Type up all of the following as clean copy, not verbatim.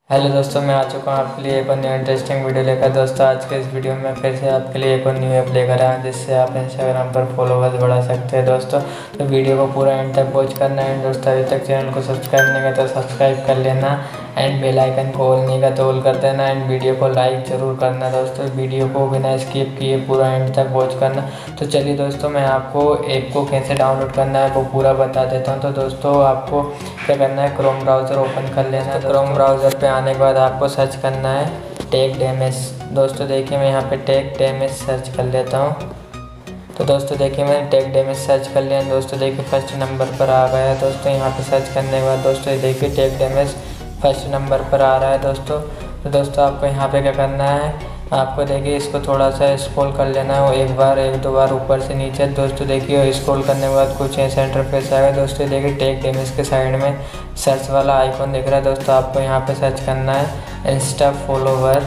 Hello दोस्तों, मैं आ चुका हूँ आपके लिए एक और न्यू इंटरेस्टिंग वीडियो लेकर। दोस्तों आज के इस वीडियो में फिर से आपके लिए एक और न्यू ऐप लेकर आया जिससे आप इंस्टाग्राम पर फॉलोवर्स बढ़ा सकते हैं। दोस्तों तो वीडियो को पूरा एंड तक वॉच करना है। दोस्तों अभी तक चैनल को सब्सक्राइब नहीं किया तो सब्सक्राइब कर लेना एंड बेल आइकन को ऑल नहीं का तो ऑल कर देना एंड वीडियो को लाइक ज़रूर करना। दोस्तों वीडियो को बिना स्किप किए पूरा एंड तक वॉच करना। तो चलिए दोस्तों, मैं आपको ऐप को कैसे डाउनलोड करना है वो पूरा बता देता हूँ। तो दोस्तों आपको क्या करना है, क्रोम ब्राउज़र ओपन कर लेना है। तो क्रोम ब्राउज़र पे आने के बाद आपको सर्च करना है टेक डेमेज। दोस्तों देखिए मैं यहाँ पे टेक डेमेज सर्च कर लेता हूँ। तो दोस्तों देखिए मैंने टेक डेमेज सर्च कर लिया। दोस्तों देखिए फर्स्ट नंबर पर आ गया है। दोस्तों यहाँ पे सर्च करने के बाद दोस्तों ये देखिए टेक डेमेज फर्स्ट नंबर पर आ रहा है। दोस्तों तो दोस्तों आपको यहाँ पे क्या करना है, आपको देखिए इसको थोड़ा सा स्क्रॉल कर लेना है, वो एक दो बार ऊपर से नीचे। दोस्तों देखिए स्क्रॉल करने के बाद कुछ ऐसा इंटरफेस आएगा। दोस्तों देखिए टेक डेमेज के साइड में सर्च वाला आइकॉन दिख रहा है। दोस्तों आपको यहाँ पे सर्च करना है इंस्टा फॉलोवर।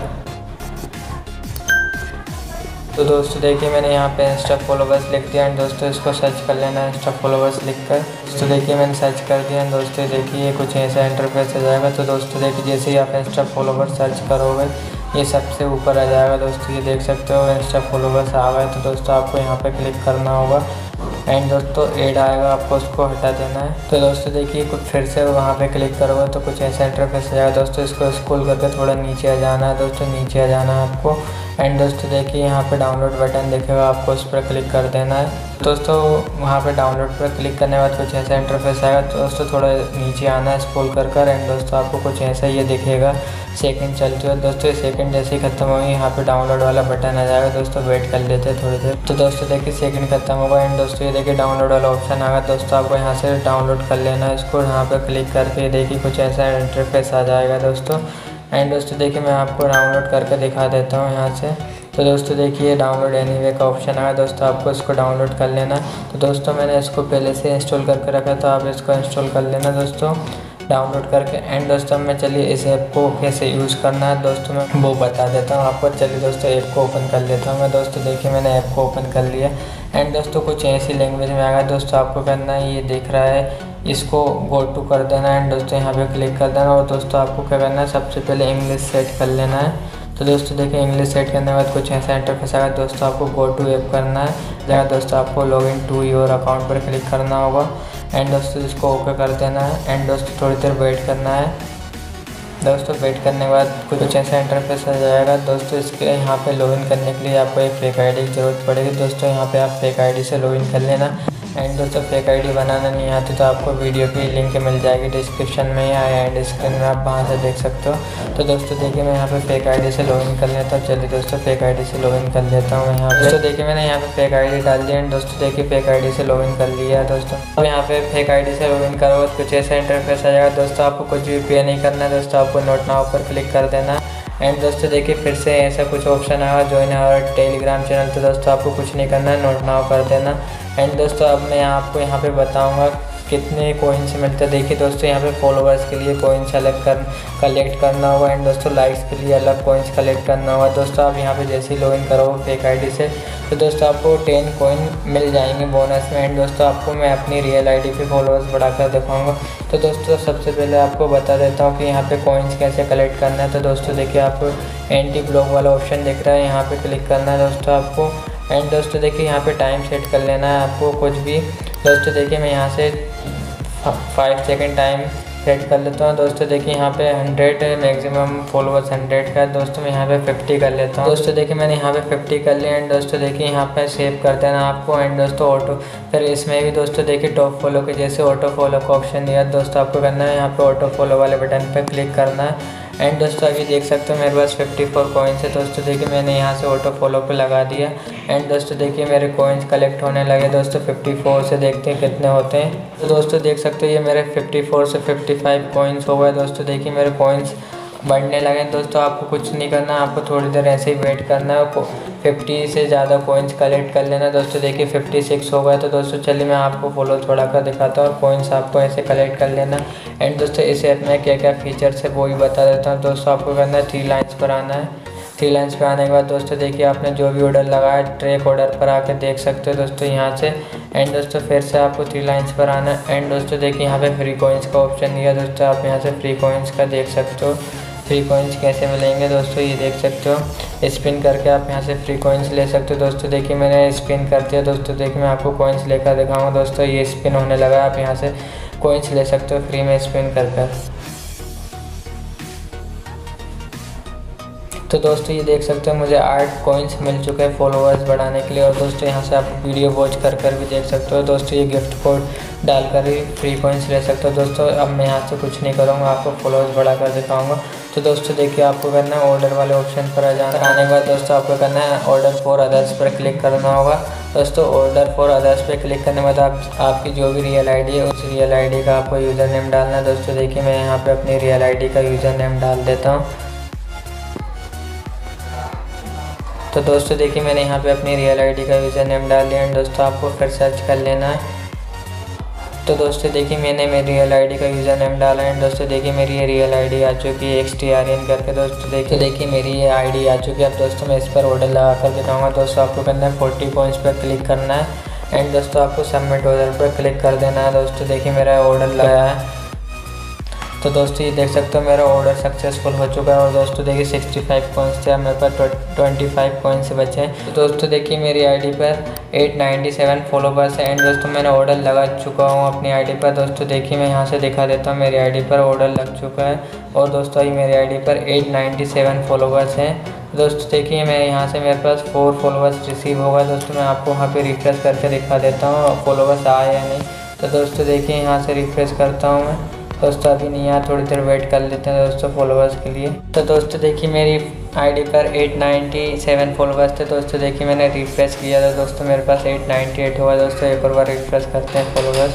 तो दोस्तों देखिए मैंने यहाँ पे इंस्टा फॉलोवर्स लिख दिया एंड दोस्तों इसको सर्च कर लेना है इंस्टा फॉलोवर्स लिखकर। दोस्तों देखिए मैंने सर्च कर दिया। दोस्तों देखिए कुछ ऐसा इंटरफेस आ जाएगा। तो दोस्तों देखिए जैसे ही आप इंस्टा फॉलोवर्स सर्च करोगे ये सबसे ऊपर आ जाएगा। दोस्तों ये देख सकते हो इंस्टा फॉलोवर्स आ गए। तो दोस्तों आपको यहाँ पे क्लिक करना होगा एंड दोस्तों ऐड आएगा, आपको उसको हटा देना है। तो दोस्तों देखिए कुछ फिर से वहाँ पे क्लिक करोगे तो कुछ ऐसा इंटरफेस आ जाएगा। दोस्तों इसको स्क्रॉल करके थोड़ा नीचे आ जाना है। दोस्तों नीचे आ जाना है आपको एंड दोस्तों देखिए यहाँ पे डाउनलोड बटन दिखेगा, आपको उस पर क्लिक कर देना है। दोस्तों वहाँ पे डाउनलोड पर क्लिक करने के बाद कुछ ऐसा इंटरफेस आएगा। तो दोस्तों थोड़ा नीचे आना है स्क्रॉल कर एंड दोस्तों आपको कुछ ऐसा ये दिखेगा सेकंड चलती है। दोस्तों ये सेकंड जैसे ही खत्म होगी यहाँ पे डाउनलोड वाला बटन आ जाएगा। दोस्तों वेट कर लेते हैं थोड़ी देर। तो दोस्तों देखिए सेकंड खत्म होगा एंड दोस्तों ये देखिए डाउनलोड वाला ऑप्शन आएगा। दोस्तों आपको यहाँ से डाउनलोड कर लेना है इसको। यहाँ पे क्लिक करके देखिए कुछ ऐसा इंटरफेस आ जाएगा दोस्तों एंड दोस्तों देखिए मैं आपको डाउनलोड करके दिखा देता हूँ यहाँ से। तो दोस्तों देखिए डाउनलोड एनीवे का ऑप्शन आया। दोस्तों आपको इसको डाउनलोड कर लेना है। तो दोस्तों मैंने इसको पहले से इंस्टॉल करके रखा तो आप इसको इंस्टॉल कर लेना दोस्तों डाउनलोड करके एंड दोस्तों मैं चलिए इस ऐप को कैसे यूज़ करना है दोस्तों मैं वो बता देता हूँ आपको। चलिए दोस्तों ऐप को ओपन कर लेता हूँ मैं। दोस्तों देखिए मैंने ऐप को ओपन कर लिया एंड दोस्तों कुछ ऐसी लैंग्वेज में आएगा। दोस्तों आपको करना है ये दिख रहा है इसको गो टू कर देना एंड दोस्तों यहाँ पे क्लिक कर देना। और दोस्तों आपको क्या करना है, सबसे पहले इंग्लिश सेट कर लेना है। तो दोस्तों देखिए इंग्लिश सेट करने के बाद कुछ ऐसा इंटरफेस आएगा। दोस्तों आपको गो टू ऐप करना है। जहाँ दोस्तों आपको लॉगिन टू योर अकाउंट पर क्लिक करना होगा एंड दोस्तों इसको ओके कर देना है एंड दोस्तों थोड़ी देर वेट करना है। दोस्तों वेट करने के बाद कुछ ऐसा इंटरफेस आ जाएगा। दोस्तों इसके यहाँ पे लॉगिन करने के लिए आपको एक फेक आईडी की ज़रूरत पड़ेगी। दोस्तों यहाँ पे आप फेक आईडी से लॉगिन कर लेना एंड दोस्तों फेक आईडी बनाना नहीं आती तो आपको वीडियो की लिंक मिल जाएगी डिस्क्रिप्शन में या एंड स्क्रीन में, आप वहाँ से देख सकते हो। तो दोस्तों देखिए मैं यहाँ पे फेक आईडी से लॉगिन कर लेता हूँ। चलिए दोस्तों फेक आईडी से लॉगिन कर लेता हूँ मैं यहाँ पे। तो देखिए मैंने यहाँ पे फेक आईडी डाल दी एंड दोस्तों देखिए फेक आईडी से लॉगिन कर लिया है दोस्तों। अब यहाँ पे फेक आईडी से लॉगिन करोगे तो कुछ ऐसा इंटरफेस आ जाएगा। दोस्तों आपको कुछ भी पे नहीं करना है। दोस्तों आपको नोट नाउ पर क्लिक कर देना एंड दोस्तों देखिए फिर से ऐसा कुछ ऑप्शन आएगा ज्वाइन आवर टेलीग्राम चैनल। तो दोस्तों आपको कुछ नहीं करना है, नोट नाउ कर देना एंड दोस्तों अब मैं आपको यहाँ पे बताऊँगा कितने कॉइन्स मिलते हैं। देखिए दोस्तों यहाँ पे फॉलोवर्स के लिए कॉइन्स अलग कलेक्ट करना होगा एंड दोस्तों लाइक्स के लिए अलग कॉइन्स कलेक्ट करना होगा। दोस्तों आप यहाँ पे जैसे ही लॉगिन करोगे फेक आईडी से तो दोस्तों आपको 10 कॉइन मिल जाएंगे बोनस में एंड दोस्तों आपको मैं अपनी रियल आईडी पे फॉलोवर्स बढ़ाकर दिखाऊंगा। तो दोस्तों सबसे पहले आपको बता देता हूँ कि यहाँ पे कॉइन्स कैसे कलेक्ट करना है। तो दोस्तों देखिए आपको एंटी ब्लॉक वाला ऑप्शन दिख रहा है, यहाँ पे क्लिक करना है दोस्तों आपको एंड दोस्तों देखिए यहाँ पे टाइम सेट कर लेना है आपको कुछ भी। दोस्तों देखिए मैं यहाँ से 5 सेकंड टाइम सेट कर लेता हूँ। दोस्तों देखिए यहाँ पे 100 मैक्सिमम फॉलोवर्स 100 का है। दोस्तों मैं यहाँ पे 50 कर लेता हूँ। दोस्तों देखिए मैंने यहाँ पे 50 कर लिया एंड दोस्तों देखिए यहाँ पे सेव कर देना आपको एंड दोस्तों ऑटो फिर इसमें भी दोस्तों देखिए टॉप फॉलो के जैसे ऑटो फॉलो का ऑप्शन दिया। दोस्तों आपको करना है यहाँ पे ऑटो फॉलो वाले बटन पर क्लिक करना है एंड दोस्तों अभी देख सकते हो मेरे पास 54 कॉइन्स है। दोस्तों देखिए मैंने यहाँ से ऑटो फॉलो पे लगा दिया एंड दोस्तों देखिए मेरे कॉइन्स कलेक्ट होने लगे। दोस्तों 54 से देखते हैं कितने होते हैं। तो दोस्तों देख सकते हो ये मेरे 54 से 55 कॉइन्स हो गए। दोस्तों देखिए मेरे कॉइन्स बढ़ने लगे। दोस्तों आपको कुछ नहीं करना, आपको थोड़ी देर ऐसे ही वेट करना है। 50 से ज़्यादा कॉइन्स कलेक्ट कर लेना। दोस्तों देखिए 56 हो गए। तो दोस्तों चलिए मैं आपको फॉलो थोड़ा कर दिखाता हूँ और कॉइन्स आपको ऐसे कलेक्ट कर लेना एंड दोस्तों इस ऐप में क्या क्या फीचर्स है वो भी बता देता हूँ। दोस्तों आपको करना है 3 लाइन्स पर आना है। 3 लाइन्स पर आने के बाद दोस्तों देखिए आपने जो भी ऑर्डर लगाया ट्रैक ऑर्डर पर आके देख सकते हो दोस्तों यहाँ से एंड दोस्तों फिर से आपको 3 लाइन्स पर आना है एंड दोस्तों देखिए यहाँ पे फ्री कॉइन्स का ऑप्शन दिया। दोस्तों आप यहाँ से फ्री कॉइन्स का देख सकते हो फ्री कॉइन्स कैसे मिलेंगे दोस्तों, ये देख सकते हो। स्पिन करके आप यहाँ से फ्री कॉइन्स ले सकते हो दोस्तों। देखिए मैंने स्पिन कर दिया दोस्तों। देखिए मैं आपको कॉइन्स लेकर दिखाऊंगा दोस्तों। ये स्पिन होने लगा, आप यहाँ से कॉइन्स ले सकते हो फ्री में स्पिन कर। तो दोस्तों ये देख सकते हो मुझे 8 कॉइन्स मिल चुके हैं फॉलोअर्स बढ़ाने के लिए। और दोस्तों यहाँ से आप वीडियो वॉच कर भी देख सकते हो दोस्तों। ये गिफ्ट कोड डालकर ही फ्री कॉइन्स ले सकते हो दोस्तों। अब मैं यहाँ से कुछ नहीं करूँगा, आपको फॉलोअर्स बढ़ा कर दिखाऊँगा। तो दोस्तों देखिए आपको करना है ऑर्डर वाले ऑप्शन पर आ जाना। आने के बाद दोस्तों आपको करना है ऑर्डर फॉर अदर्स पर क्लिक करना होगा दोस्तों। ऑर्डर फॉर अदर्स पर क्लिक करने के बाद आपकी जो भी रियल आईडी है उस रियल आईडी का आपको यूज़र नेम डालना है दोस्तों। देखिए मैं यहाँ पर अपनी रियल आईडी का यूज़र नेम डाल देता हूँ। तो दोस्तों देखिए मैंने यहाँ पे अपनी रियल आईडी का यूज़र नेम डाल दिया एंड दोस्तों आपको फिर सर्च कर लेना है। तो दोस्तों देखिए मैंने मेरी रियल आईडी का यूज़र नेम डाला एंड दोस्तों देखिए मेरी ये रियल आईडी आ चुकी है XTRN करके दोस्तों। देखिए मेरी ये आईडी आ चुकी है। अब दोस्तों मैं इस पर ऑर्डर लगा कर दिखाऊँगा दोस्तों। आपको करना है 40 कॉइन्स पर क्लिक करना है एंड दोस्तों आपको सबमिट ऑर्डर पर क्लिक कर देना है दोस्तों। देखिए मेरा ऑर्डर लगा है। तो दोस्तों ये देख सकते हो मेरा ऑर्डर सक्सेसफुल हो चुका है। और दोस्तों देखिए 65 कॉइन्स थे, अब मेरे पास 25 कॉइन्स बचे हैं। तो दोस्तों देखिए मेरी आईडी पर 897 फॉलोवर्स हैं एंड दोस्तों मैंने ऑर्डर लगा चुका हूँ अपनी आईडी पर दोस्तों। देखिए मैं यहाँ से दिखा देता हूँ, मेरी आईडी पर ऑर्डर लग चुका है। और दोस्तों अभी मेरी आईडी पर 897 फॉलोवर्स हैं दोस्तों। देखिए मैं यहाँ से मेरे पास 4 फॉलोवर्स रिसीव होगा दोस्तों। मैं आपको वहाँ पर रिफ्रेश करके दिखा देता हूँ फॉलोवर्स आए या नहीं। तो दोस्तों देखिए यहाँ से रिफ्रेश करता हूँ मैं दोस्तों। अभी नहीं आया, थोड़ी देर वेट कर लेते हैं दोस्तों फॉलोवर्स के लिए। तो दोस्तों देखिए मेरी आईडी पर 897 फॉलोवर्स थे दोस्तों। देखिए मैंने रिफ्रेश किया था दोस्तों, मेरे पास 898 हुआ दोस्तों। एक और बार रिफ्रेश करते हैं फॉलोवर्स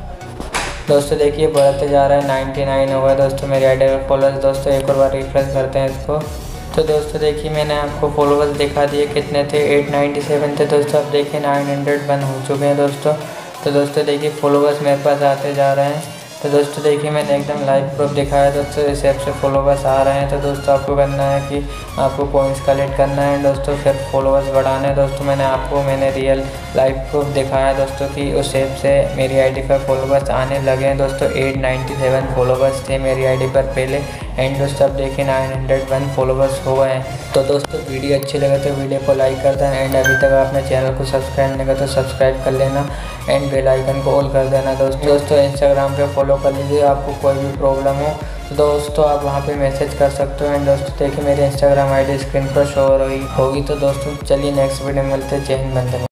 दोस्तों। देखिए बढ़ते जा रहा है, 99 हुआ दोस्तों मेरी आईडी पर फॉलोवर्स दोस्तों। एक और बार रिफ्रेश करते हैं इसको। तो दोस्तों देखिए मैंने आपको फॉलोवर्स दिखा दिए कितने थे, 897 थे दोस्तों। अब देखिए 901 हो चुके हैं दोस्तों। तो दोस्तों देखिए फॉलोवर्स मेरे पास आते जा रहे हैं। तो दोस्तों देखिए मैंने एकदम लाइव प्रूफ दिखाया दोस्तों, इस ऐप से फॉलोवर्स आ रहे हैं। तो दोस्तों आपको करना है कि आपको कॉइन्स कलेक्ट करना है दोस्तों, फिर फॉलोवर्स बढ़ाना है दोस्तों। मैंने रियल लाइव प्रूफ दिखाया दोस्तों कि उस ऐप से मेरी आईडी पर फॉलोवर्स आने लगे हैं दोस्तों। 897 फॉलोवर्स थे मेरी आईडी पर पहले एंड दोस्तों अब देखिए 901 फॉलोवर्स हो गए हैं। तो दोस्तों वीडियो अच्छी लगे तो वीडियो को लाइक कर देना एंड अभी तक आपने चैनल को सब्सक्राइब नहीं किया तो सब्सक्राइब कर लेना एंड बेल आइकन को ऑल कर देना दोस्तों। इंस्टाग्राम पे फॉलो कर लीजिए, आपको कोई भी प्रॉब्लम हो तो दोस्तों आप वहाँ पे मैसेज कर सकते हो। एंड दोस्तों देखिए मेरी इंस्टाग्राम आईडी स्क्रीन पर शो हो रही होगी। तो दोस्तों चलिए नेक्स्ट वीडियो में मिलते हैं। जय हिंद, वंदे मातरम।